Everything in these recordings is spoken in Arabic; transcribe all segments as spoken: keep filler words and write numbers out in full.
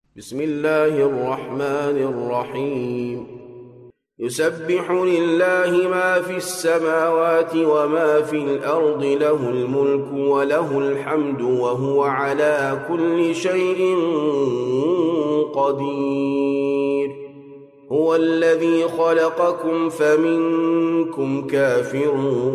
بسم الله الرحمن الرحيم يسبح لله ما في السماوات وما في الأرض له الملك وله الحمد وهو على كل شيء قدير هو الذي خلقكم فمنكم كافر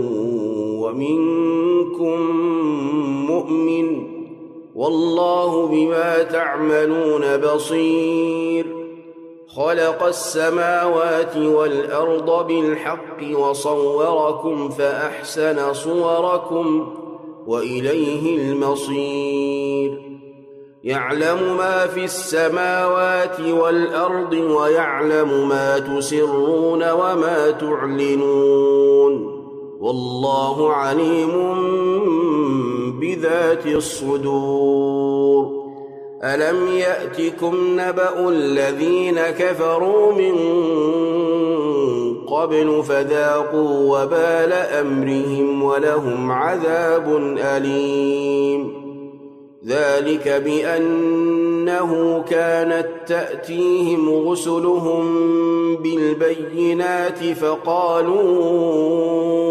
ومنكم مؤمن والله بما تعملون بصير خلق السماوات والأرض بالحق وصوركم فأحسن صوركم وإليه المصير يعلم ما في السماوات والأرض ويعلم ما تسرون وما تعلنون والله عليم بذات الصدور ألم يأتكم نبأ الذين كفروا من قبل فذاقوا وبال أمرهم ولهم عذاب أليم ذلك بأنه كانت تأتيهم رسلهم بالبينات فقالوا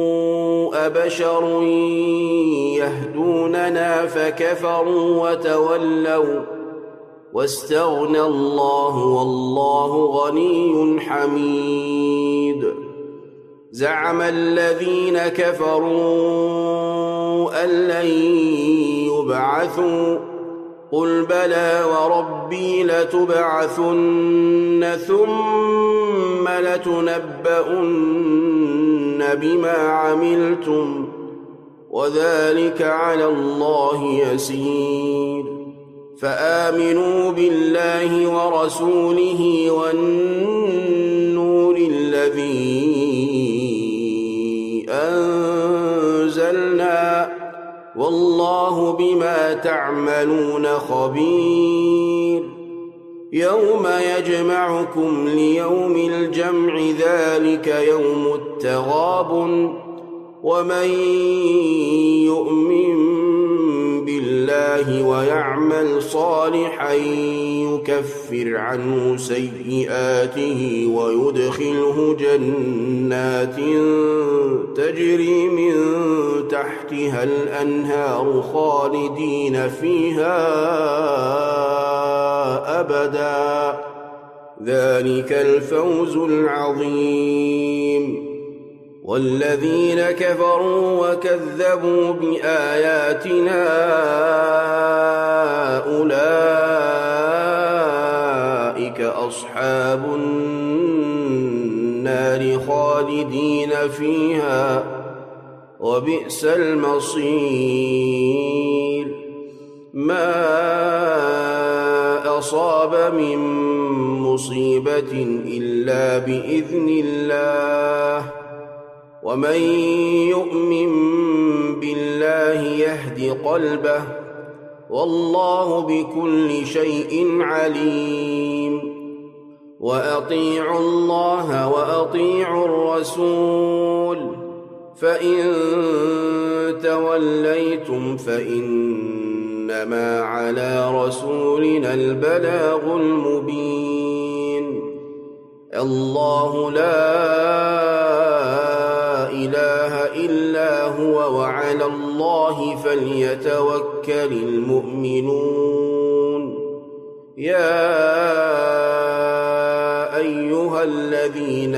أبشر يهدوننا فكفروا وتولوا واستغنى الله والله غني حميد زعم الذين كفروا أن لن يبعثوا قل بلى وربي لتبعثن ثم لتنبؤن بما عملتم وذلك على الله يسير فآمنوا بالله ورسوله والنور الذي أنزلنا والله بما تعملون خبير يوم يجمعكم ليوم الجمع ذلك يوم التغابن ومن يؤمن بالله ويعمل صالحا يكفر عنه سيئاته ويدخله جنات تجري من تحتها الأنهار خالدين فيها أبدا ذلك الفوز العظيم والذين كفروا وكذبوا بآياتنا أولئك أصحاب النار خالدين فيها وبئس المصير ما أصاب من مصيبة إلا بإذن الله ومن يؤمن بالله يهد قلبه والله بكل شيء عليم وأطيعوا الله وأطيعوا الرسول فإن توليتم فإنما على رسولنا البلاغ المبين الله لا إله إلا هو وعلى الله فليتوكل المؤمنون يا أيها الذين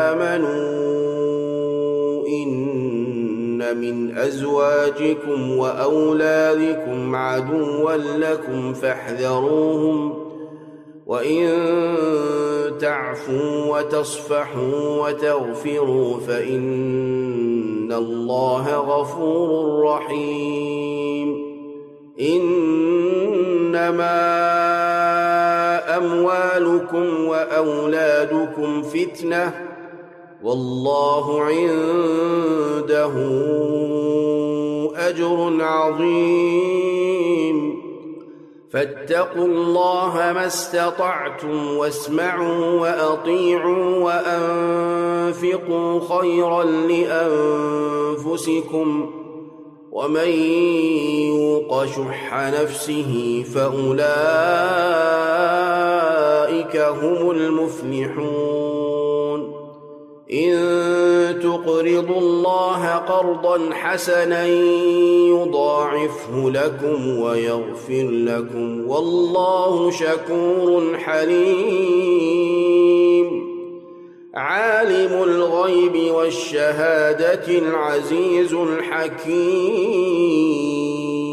آمنوا إن من أزواجكم وأولادكم عدوا لكم فاحذروهم وإن تعفوا وتصفحوا وتغفروا فإن الله غفور رحيم إنما أموالكم وأولادكم فتنة والله عنده أجر عظيم فاتقوا الله ما استطعتم واسمعوا وأطيعوا وأنفقوا خيرا لأنفسكم ومن يوق شح نفسه فأولئك هم المفلحون إن تقرضوا الله قرضا حسنا يضاعفه لكم ويغفر لكم والله شكور حليم عالم الغيب والشهادة العزيز الحكيم